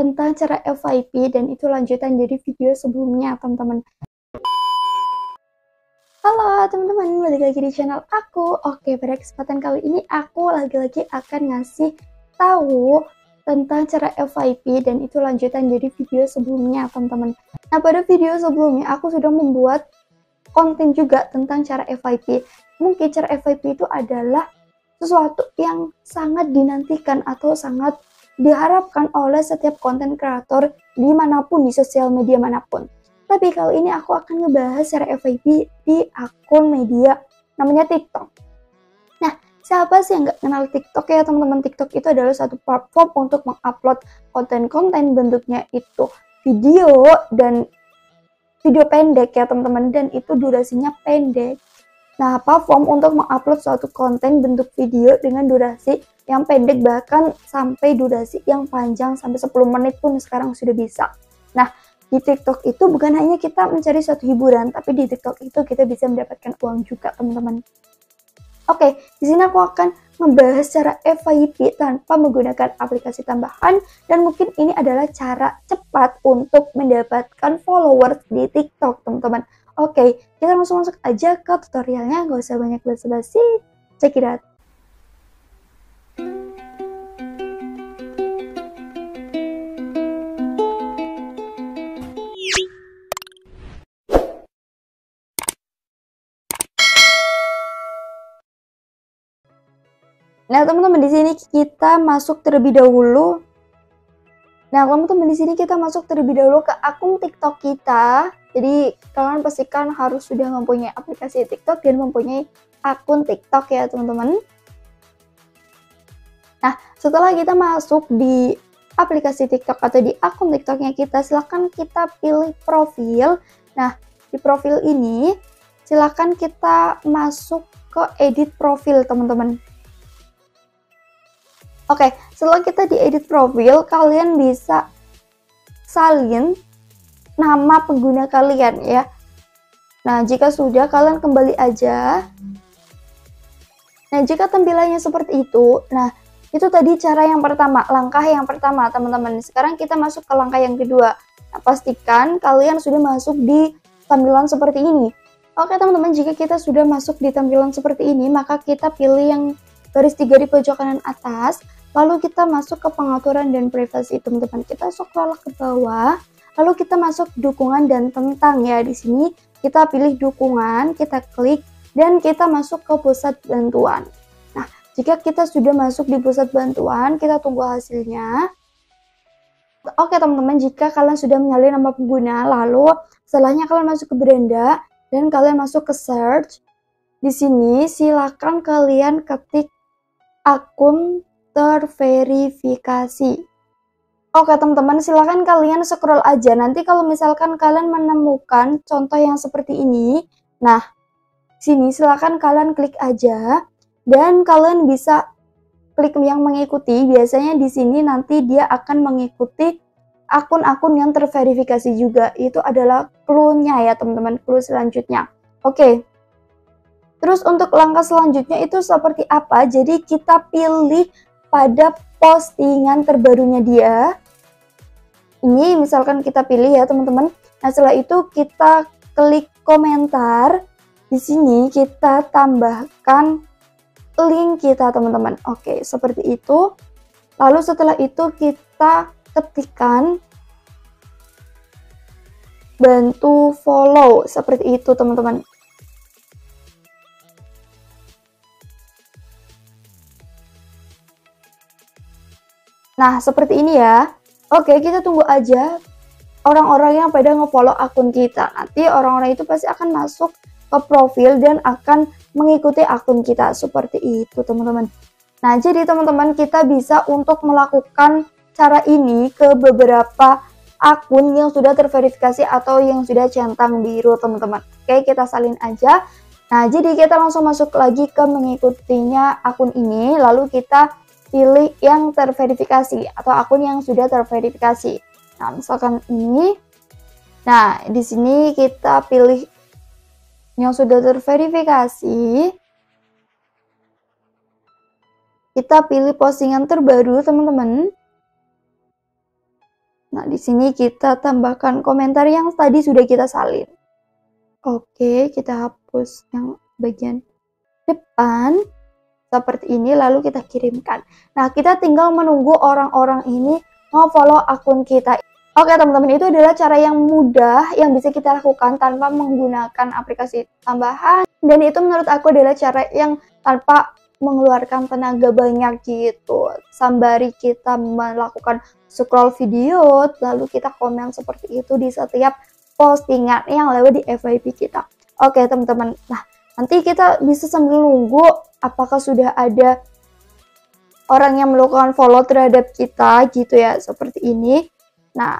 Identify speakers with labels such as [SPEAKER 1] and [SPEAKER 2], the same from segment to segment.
[SPEAKER 1] tentang cara FYP dan itu lanjutan dari video sebelumnya teman-teman. Halo teman-teman, balik lagi di channel aku. Oke, pada kesempatan kali ini aku lagi-lagi akan ngasih tahu tentang cara FYP dan itu lanjutan dari video sebelumnya teman-teman. Nah, pada video sebelumnya aku sudah membuat konten juga tentang cara FYP. Mungkin cara FYP itu adalah sesuatu yang sangat dinantikan atau sangat diharapkan oleh setiap konten kreator dimanapun di sosial media manapun. Tapi kali ini aku akan ngebahas cara FYP di akun media namanya TikTok. Nah, siapa sih yang nggak kenal TikTok ya teman-teman? TikTok itu adalah satu platform untuk mengupload konten-konten, bentuknya itu video dan video pendek ya teman-teman, dan itu durasinya pendek. Nah, platform untuk mengupload suatu konten bentuk video dengan durasi yang pendek bahkan sampai durasi yang panjang sampai 10 menit pun sekarang sudah bisa. Nah, di TikTok itu bukan hanya kita mencari suatu hiburan, tapi di TikTok itu kita bisa mendapatkan uang juga, teman-teman. Oke, di sini aku akan membahas cara FYP tanpa menggunakan aplikasi tambahan, dan mungkin ini adalah cara cepat untuk mendapatkan followers di TikTok, teman-teman. Oke, kita langsung masuk aja ke tutorialnya, nggak usah banyak basa-basi, check it out. Nah, teman-teman, di sini kita masuk terlebih dahulu. Ke akun TikTok kita. Jadi, kalian pastikan harus sudah mempunyai aplikasi TikTok dan mempunyai akun TikTok ya, teman-teman. Nah, setelah kita masuk di aplikasi TikTok atau di akun TikToknya kita, silahkan kita pilih profil. Nah, di profil ini, silahkan kita masuk ke edit profil, teman-teman. Oke, setelah kita di edit profil, kalian bisa salin nama pengguna kalian ya. Nah, jika sudah, kalian kembali aja. Nah, jika tampilannya seperti itu, nah, itu tadi cara yang pertama, langkah yang pertama, teman-teman. Sekarang kita masuk ke langkah yang kedua. Nah, pastikan kalian sudah masuk di tampilan seperti ini. Oke, teman-teman, jika kita sudah masuk di tampilan seperti ini, maka kita pilih yang garis 3 di pojok kanan atas, lalu kita masuk ke pengaturan dan privasi, teman-teman. Kita scroll ke bawah, lalu kita masuk dukungan dan tentang ya. Di sini kita pilih dukungan, kita klik, dan kita masuk ke pusat bantuan. Nah, jika kita sudah masuk di pusat bantuan, kita tunggu hasilnya. Oke, teman-teman, jika kalian sudah menyalin nama pengguna, lalu setelahnya kalian masuk ke beranda, dan kalian masuk ke search. Di sini silakan kalian ketik akun terverifikasi. Oke, teman-teman, silakan kalian scroll aja. Nanti kalau misalkan kalian menemukan contoh yang seperti ini, nah, sini silakan kalian klik aja dan kalian bisa klik yang mengikuti. Biasanya di sini nanti dia akan mengikuti akun-akun yang terverifikasi juga. Itu adalah clue-nya ya, teman-teman, clue selanjutnya. Oke. Terus untuk langkah selanjutnya itu seperti apa? Jadi kita pilih pada postingan terbarunya dia. Ini misalkan kita pilih ya, teman-teman. Nah, setelah itu kita klik komentar. Di sini kita tambahkan link kita, teman-teman. Oke, seperti itu. Lalu setelah itu kita ketikkan bantu follow. Seperti itu, teman-teman. Nah, seperti ini ya. Oke, kita tunggu aja orang-orang yang pada nge-follow akun kita. Nanti orang-orang itu pasti akan masuk ke profil dan akan mengikuti akun kita. Seperti itu, teman-teman. Nah, jadi teman-teman, kita bisa untuk melakukan cara ini ke beberapa akun yang sudah terverifikasi atau yang sudah centang biru, teman-teman. Oke, kita salin aja. Nah, jadi kita langsung masuk lagi ke mengikutinya akun ini. Lalu kita pilih yang terverifikasi atau akun yang sudah terverifikasi. Nah, misalkan ini. Nah, di sini kita pilih yang sudah terverifikasi. Kita pilih postingan terbaru, teman-teman. Nah, di sini kita tambahkan komentar yang tadi sudah kita salin. Oke, kita hapus yang bagian depan seperti ini, lalu kita kirimkan. Nah, kita tinggal menunggu orang-orang ini mau follow akun kita. Oke teman-teman, itu adalah cara yang mudah yang bisa kita lakukan tanpa menggunakan aplikasi tambahan. Dan itu menurut aku adalah cara yang tanpa mengeluarkan tenaga banyak gitu. Sembari kita melakukan scroll video, lalu kita komen seperti itu di setiap postingan yang lewat di FYP kita. Oke teman-teman, nah nanti kita bisa sambil nunggu apakah sudah ada orang yang melakukan follow terhadap kita gitu ya, seperti ini. Nah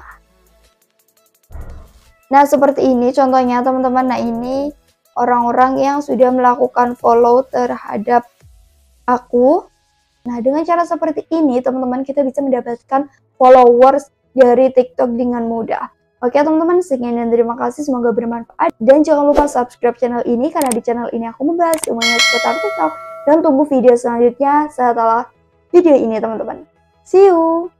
[SPEAKER 1] seperti ini contohnya teman-teman. Nah ini orang-orang yang sudah melakukan follow terhadap aku. Nah dengan cara seperti ini teman-teman kita bisa mendapatkan followers dari TikTok dengan mudah. Oke teman-teman, sekian dan terima kasih, semoga bermanfaat. Dan jangan lupa subscribe channel ini karena di channel ini aku membahas semuanya seputar TikTok. Dan tunggu video selanjutnya setelah video ini teman-teman. See you!